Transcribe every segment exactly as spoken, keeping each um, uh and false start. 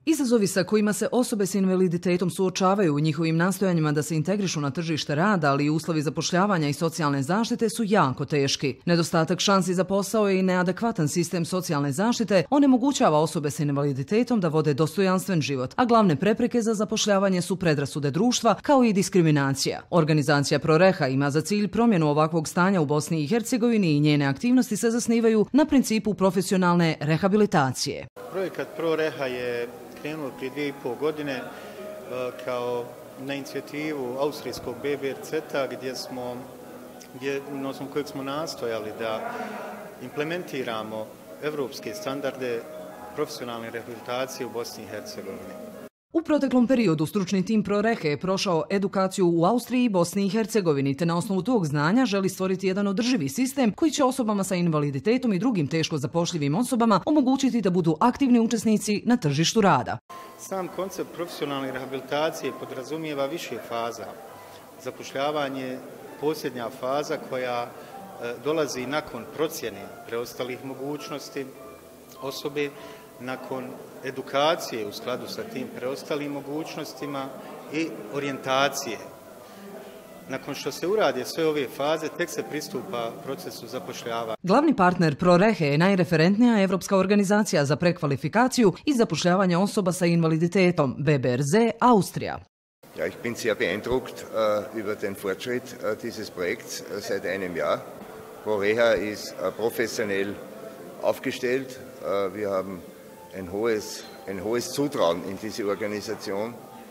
Izazovi sa kojima se osobe s invaliditetom suočavaju u njihovim nastojanjima da se integrišu na tržište rada, ali i uslovi zapošljavanja i socijalne zaštite su jako teški. Nedostatak šansi za posao i neadekvatan sistem socijalne zaštite onemogućava osobe s invaliditetom da vode dostojanstven život, a glavne prepreke za zapošljavanje su predrasude društva kao i diskriminacija. Organizacija ProReha ima za cilj promjenu ovakvog stanja u Bosni i Hercegovini i njene aktivnosti se zasnivaju na principu profesionalne rehabilitacije. Projekat ProReha je krenuo prije dvije i pol godine kao na inicijativu austrijskog B B R C-a gdje smo, gdje, na osnovu kojeg smo nastojali da implementiramo evropske standarde profesionalne rehabilitacije u Bosni i Hercegovini. U proteklom periodu stručni tim ProRehe je prošao edukaciju u Austriji i Bosni i Hercegovini, te na osnovu tog znanja želi stvoriti jedan održivi sistem koji će osobama sa invaliditetom i drugim teško zapošljivim osobama omogućiti da budu aktivni učesnici na tržištu rada. Sam koncept profesionalne rehabilitacije podrazumijeva više faza. Zapošljavanje posljednja faza koja dolazi nakon procjene preostalih mogućnosti osobe, nakon edukacije u skladu sa tim preostalim mogućnostima i orijentacije. Nakon što se urade sve ove faze, tek se pristupa procesu zapošljavanja. Glavni partner ProRehe je najreferentnija evropska organizacija za prekvalifikaciju i zapošljavanje osoba sa invaliditetom, B B R Z, Austrija. Ja, ich bin sehr beeindruckt uh, über den Fortschritt uh, dieses Projekts uh, seit einem Jahr. ProReha ist uh, professionell aufgestellt. Uh, wir haben ein hohes, ein hohes Zutrauen in diese Organisation,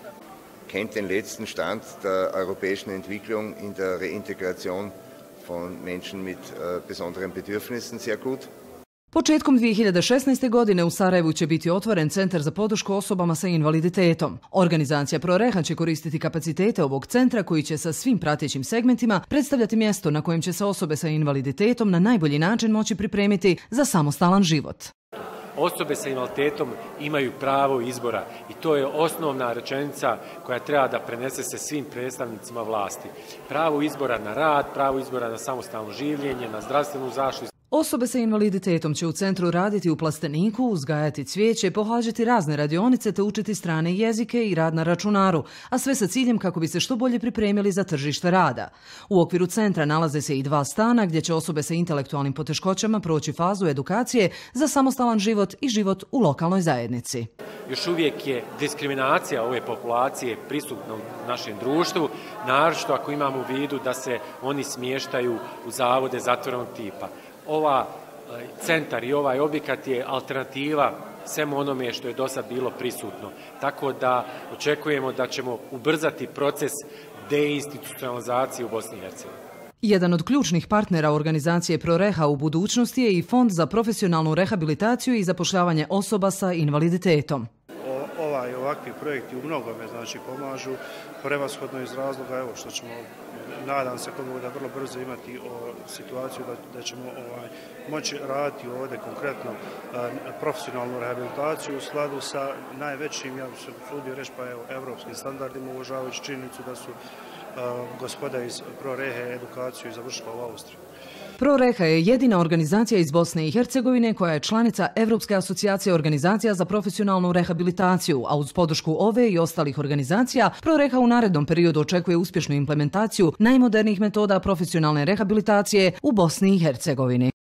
kennt den letzten Stand der europäischen Entwicklung in der Reintegration von Menschen mit uh, besonderen Bedürfnissen sehr gut. Početkom dvije hiljade šesnaeste. godine u Sarajevu će biti otvoren centar za podršku osobama sa invaliditetom. Organizacija ProReha će koristiti kapacitete ovog centra koji će sa svim pratećim segmentima predstavljati mjesto na kojem će se osobe sa invaliditetom na najbolji način moći pripremiti za samostalan život. Osobe sa invaliditetom imaju pravo izbora i to je osnovna rečenica koja treba da prenese se svim predstavnicima vlasti. Pravo izbora na rad, pravo izbora na samostalno življenje, na zdravstvenu zaštitu. Osobe sa invaliditetom će u centru raditi u plasteniku, uzgajati cvijeće, pohađati razne radionice te učiti strane jezike i rad na računaru, a sve sa ciljem kako bi se što bolje pripremili za tržište rada. U okviru centra nalaze se i dva stana gdje će osobe sa intelektualnim poteškoćama proći fazu edukacije za samostalan život i život u lokalnoj zajednici. Još uvijek je diskriminacija ove populacije prisutna u našem društvu, naročito ako imamo u vidu da se oni smještaju u zavode zatvorenog tipa. Ova centar i ovaj objekat je alternativa svemu onome što je do sad bilo prisutno. Tako da očekujemo da ćemo ubrzati proces deinstitucionalizacije u Bosni i Hercegovini. Jedan od ključnih partnera organizacije ProReha u budućnosti je i Fond za profesionalnu rehabilitaciju i zapošljavanje osoba sa invaliditetom. Ovaj ovakvi projekti u mnogome znači pomažu, prevashodno iz razloga evo što ćemo, nadam se kod da vrlo brzo imati o, situaciju da, da ćemo ovaj, moći raditi ovdje konkretno a, profesionalnu rehabilitaciju u skladu sa najvećim, ja bih se usudio reći, pa evo, evropskim standardima, uvažavajući činjenicu da su a, gospoda iz ProRehe edukaciju završila u Austriji. ProReha je jedina organizacija iz Bosne i Hercegovine koja je članica Evropske asocijacije organizacija za profesionalnu rehabilitaciju, a uz podršku ove i ostalih organizacija, ProReha u narednom periodu očekuje uspješnu implementaciju najmodernijih metoda profesionalne rehabilitacije u Bosni i Hercegovini.